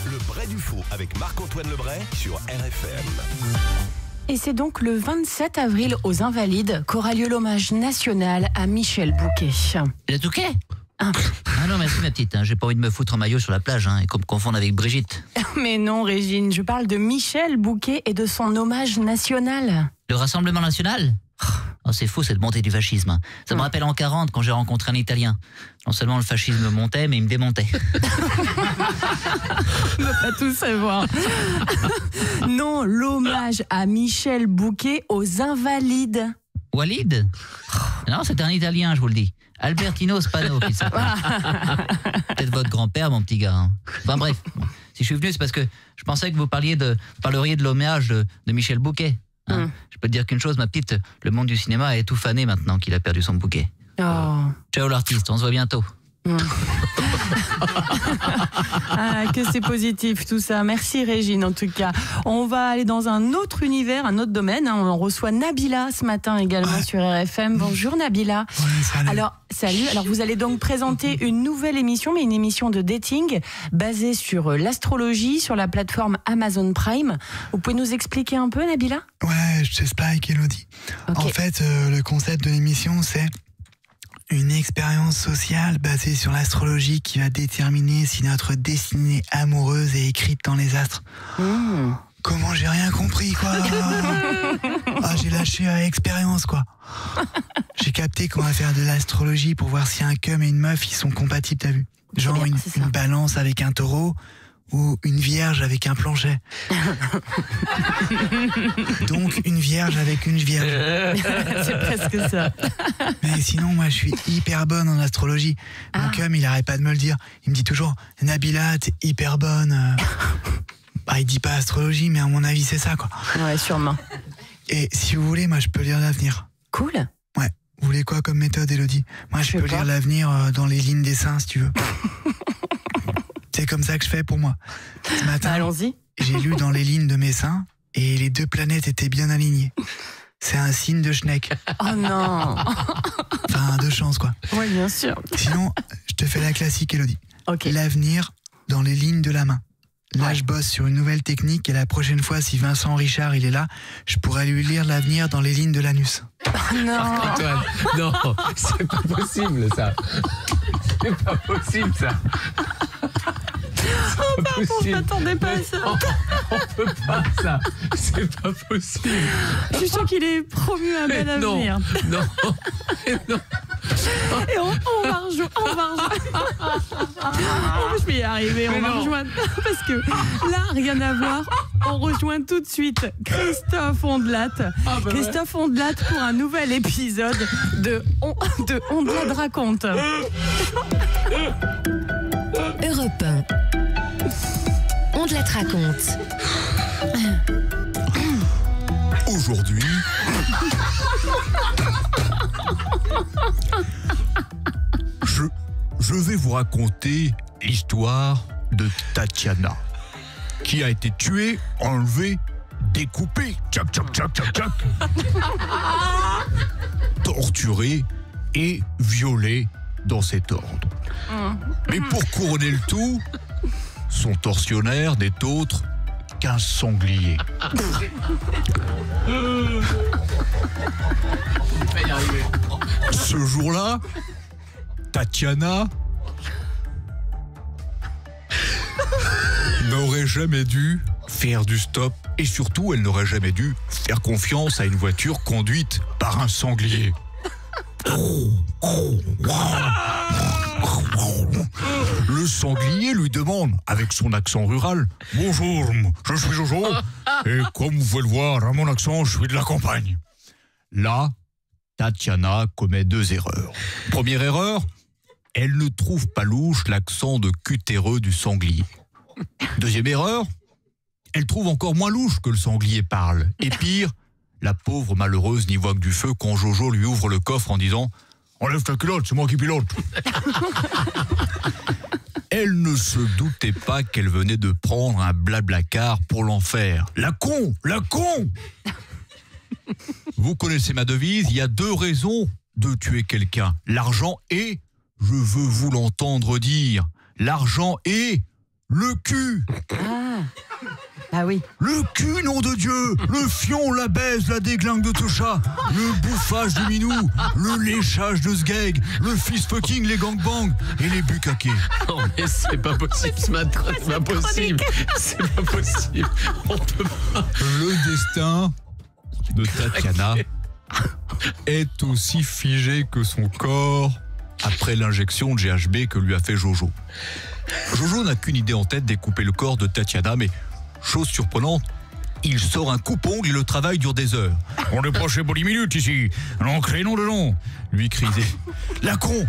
Le vrai du faux avec Marc-Antoine Lebray sur RFM. Et c'est donc le 27 avril aux Invalides qu'aura lieu l'hommage national à Michel Bouquet. Le Touquet? Ah. Non, merci ma petite, j'ai pas envie de me foutre en maillot sur la plage et qu'on me confonde avec Brigitte. Mais non, Régine, je parle de Michel Bouquet et de son hommage national. Le Rassemblement National? Oh, c'est fou cette montée du fascisme. Ça me rappelle en 40 quand j'ai rencontré un Italien. Non seulement le fascisme montait, mais il me démontait. On ne va pas tout savoir. Non, l'hommage à Michel Bouquet aux Invalides. Walid? Non, c'est un Italien, je vous le dis. Albertino Spano qui s'appelle. Peut-être votre grand-père, mon petit gars. Enfin bref, si je suis venu, c'est parce que je pensais que vous parleriez de l'hommage de Michel Bouquet. Je peux te dire qu'une chose, ma petite, le monde du cinéma est tout fané maintenant qu'il a perdu son bouquet. Oh. Ciao l'artiste, on se voit bientôt. Ah, que c'est positif tout ça. Merci Régine en tout cas. On va aller dans un autre univers, un autre domaine. On reçoit Nabila ce matin également sur RFM. Bonjour Nabila. Salut. Salut. Alors vous allez donc présenter une nouvelle émission, mais une émission de dating basée sur l'astrologie sur la plateforme Amazon Prime. Vous pouvez nous expliquer un peu Nabila? Ouais, je t'explique Elodie. Okay. En fait, le concept de l'émission c'est une expérience sociale basée sur l'astrologie qui va déterminer si notre destinée amoureuse est écrite dans les astres. Comment j'ai rien compris, quoi. J'ai lâché à expérience, quoi. J'ai capté qu'on va faire de l'astrologie pour voir si un cum et une meuf, ils sont compatibles, t'as vu? Genre une balance avec un taureau ou une vierge avec un planchet. Donc une vierge avec une vierge. C'est presque ça. Mais sinon, moi, je suis hyper bonne en astrologie. Mon cum, il arrête pas de me le dire. Il me dit toujours, Nabila, t'es hyper bonne. Il dit pas astrologie, mais à mon avis, c'est ça, quoi. Ouais, sûrement. Et si vous voulez, moi, je peux lire l'avenir. Cool. Ouais. Vous voulez quoi comme méthode, Elodie? Moi, je peux lire l'avenir dans les lignes des seins, si tu veux. C'est comme ça que je fais pour moi. Ce matin, allons-y. J'ai lu dans les lignes de mes seins et les deux planètes étaient bien alignées. C'est un signe de Schneck. Oh non. Enfin, de chance, quoi. Oui, bien sûr. Sinon, je te fais la classique, Elodie. Okay. L'avenir dans les lignes de la main. Là, je bosse sur une nouvelle technique et la prochaine fois, si Vincent Richard il est là, je pourrais lui lire l'avenir dans les lignes de l'anus. Oh non. Antoine, non, c'est pas possible ça. C'est pas possible ça. Oh pardon, je m'attendais pas à ça. On peut pas ça. C'est pas possible. Je suis sûre qu'il est promu un bel avenir. Non. Et on va rejoindre. Je vais y arriver, on va rejoindre. Parce que là, rien à voir. On rejoint tout de suite Christophe Ondelat. Christophe Ondelat pour un nouvel épisode de Ondelat raconte. Europe 1. Ondelat raconte. Aujourd'hui, je vais vous raconter l'histoire de Tatiana, qui a été tuée, enlevée, découpée, torturée et violée dans cet ordre. Mais pour couronner le tout, son tortionnaire n'est autre qu'un sanglier. Ce jour-là, Tatiana n'aurait jamais dû faire du stop et surtout, elle n'aurait jamais dû faire confiance à une voiture conduite par un sanglier. Le sanglier lui demande, avec son accent rural, « Bonjour, je suis Jojo, et comme vous pouvez le voir, à mon accent, je suis de la campagne. » Là, Tatiana commet deux erreurs. Première erreur, elle ne trouve pas louche l'accent de cutéreux du sanglier. Deuxième erreur, elle trouve encore moins louche que le sanglier parle. Et pire, la pauvre malheureuse n'y voit que du feu quand Jojo lui ouvre le coffre en disant « Enlève ta culotte, c'est moi qui pilote !» Elle ne se doutait pas qu'elle venait de prendre un blablacar pour l'enfer. La con! La con! Vous connaissez ma devise, il y a deux raisons de tuer quelqu'un. L'argent et, je veux vous l'entendre dire, l'argent et Le cul. Ah oui. Le cul, nom de Dieu. Le fion, la baise, la déglingue de Tocha. Le bouffage de Minou. Le léchage de Sgeg. Le fist fucking, les gangbangs. Et les bukakés. Non, mais c'est pas possible ce matin. C'est pas possible. C'est pas possible. On peut pas. Le destin de Tatiana est aussi figé que son corps après l'injection de GHB que lui a fait Jojo. Jojo n'a qu'une idée en tête, découper le corps de Tatiana, mais chose surprenante, il sort un coupe-ongle et le travail dure des heures. On n'est pas chez Body Minute ici. Non, crénon de nom. Lui crie-t-il. La con.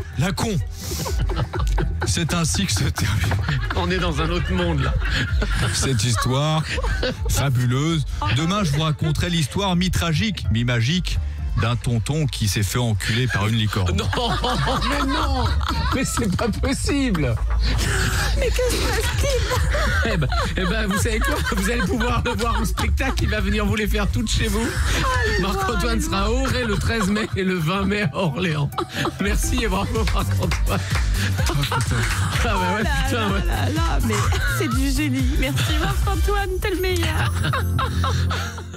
C'est ainsi que se termine On est dans un autre monde là. cette histoire fabuleuse. Demain, je vous raconterai l'histoire mi-tragique, mi-magique d'un tonton qui s'est fait enculer par une licorne. Non, mais c'est pas possible. Mais que se passe-t-il? Eh ben, vous savez quoi? Vous allez pouvoir le voir en spectacle. Il va venir vous les faire toutes chez vous. Marc-Antoine sera à Auray le 13 mai et le 20 mai à Orléans. Merci et bravo Marc-Antoine. Ah bah ouais, putain, ouais. Là, mais c'est du génie. Merci Marc-Antoine, t'es le meilleur.